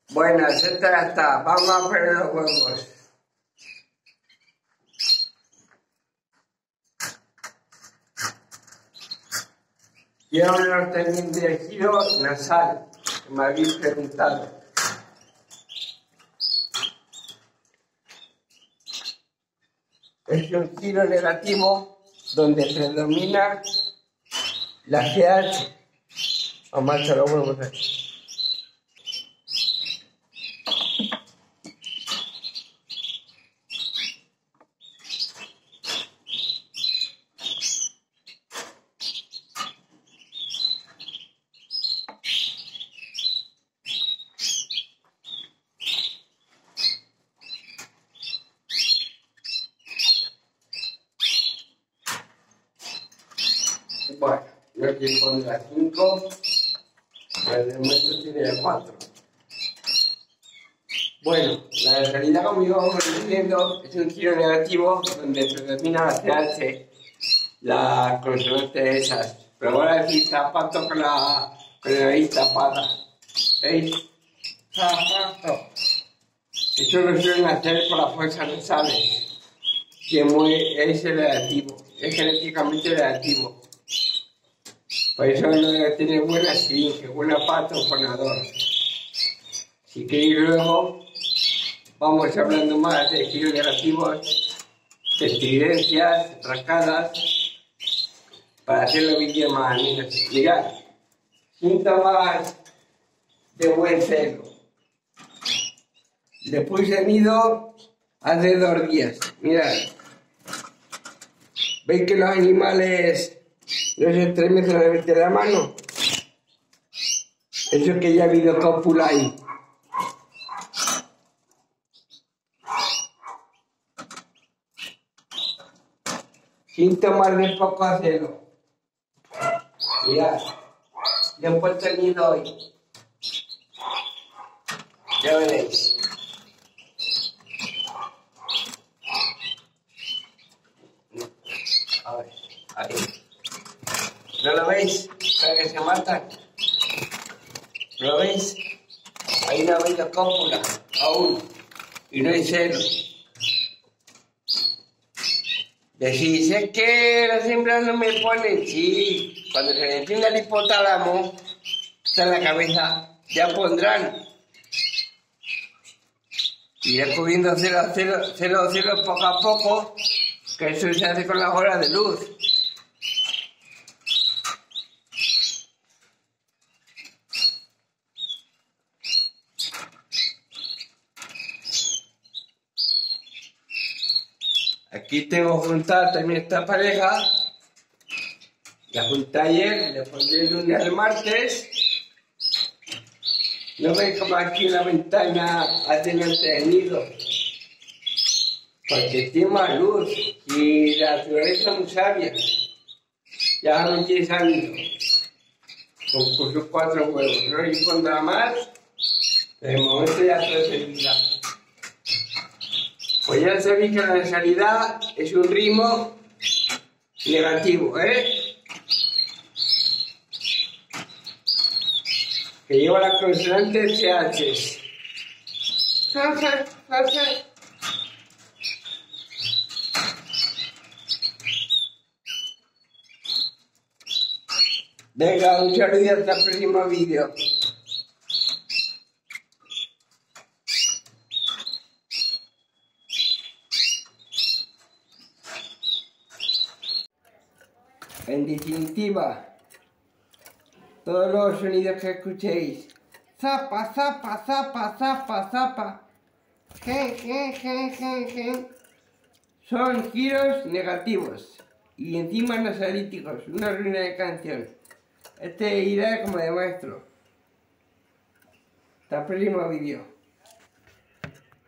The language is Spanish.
Bueno, esta ya está. Vamos a poner los huevos. Y ahora también de giro nasal, que me habéis preguntado. Es un giro negativo donde predomina la GH. Vamos a echar los huevos aquí. Bueno, yo aquí pondré 5, pero de momento tiene 4. Bueno, la realidad, como íbamos diciendo, es un giro negativo donde predomina la CH, la consonante esas. Pero ahora decir zapato con la nariz tapada. ¿Veis? Zapato. Eso lo suelen hacer por las fuerzas nasales, que es el negativo, es genéticamente negativo. Por eso no debe tener buena siringe, buen aparato fonador. Si queréis luego, vamos hablando más de giros negativos, de estridencias, rascadas, para hacerlo vídeo más amenos. Mirad, síntomas de buen celo. Le puse nido hace 2 días. Mirad, ¿veis que los animales no se estremecen al meter la mano? Eso es que ya ha habido cópula ahí. Síntomas de poco acero. Mirad, le he puesto el nido hoy. Ya veréis. A ver, ahí. ¿No lo veis? ¿Para que se matan? ¿Lo veis? Ahí no ha habido cópula aún. Y no hay celo. Decís, es que las hembras no me ponen. Sí, cuando se les encienda el hipotálamo, está en la cabeza, ya pondrán. Iré cogiendo celo poco a poco, que eso se hace con las horas de luz. Aquí tengo juntada también esta pareja. La junté ayer, le pondré el lunes al martes. ¿No veis como aquí en la ventana hace mantenido? Porque tiene más luz y la naturaleza es muy sabia. Ya no tiene salido. Con sus 4 huevos. No le pondrá más. De momento ya está servida. Pues ya sabéis que la nasalidad es un ritmo negativo, que lleva la consonante CH. Venga, un saludo y hasta el próximo vídeo. En definitiva, todos los sonidos que escuchéis, zapa, zapa, zapa, zapa, zapa, son giros negativos y encima nasalíticos, una ruina de canción. Este irá como de maestro. Hasta el próximo vídeo.